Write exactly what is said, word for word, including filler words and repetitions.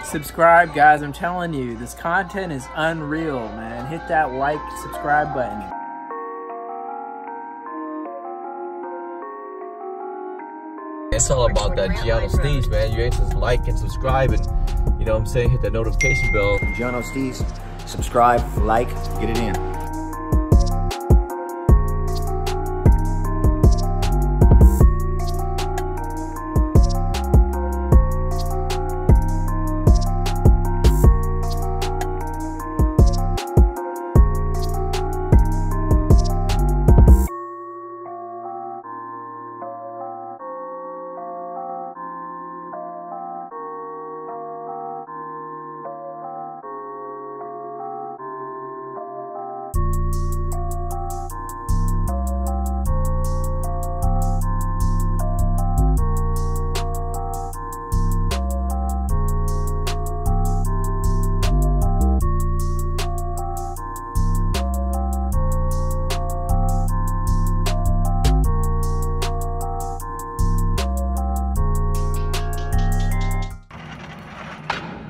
subscribe, guys. I'm telling you, this content is unreal, man. Hit that like, subscribe button. It's all about that Jiano Steez, man. You ain't just like and subscribe and, you know what I'm saying, hit that notification bell. Jiano Steez, subscribe, like, get it in.